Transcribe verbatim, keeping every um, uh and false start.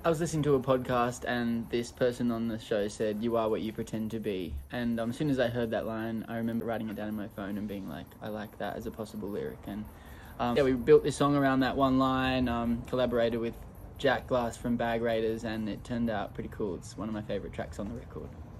I was listening to a podcast and this person on the show said, "You are what you pretend to be." And um, as soon as I heard that line, I remember writing it down in my phone and being like, I like that as a possible lyric. And um, yeah, we built this song around that one line, um, collaborated with Jack Glass from Bag Raiders, and it turned out pretty cool. It's one of my favourite tracks on the record.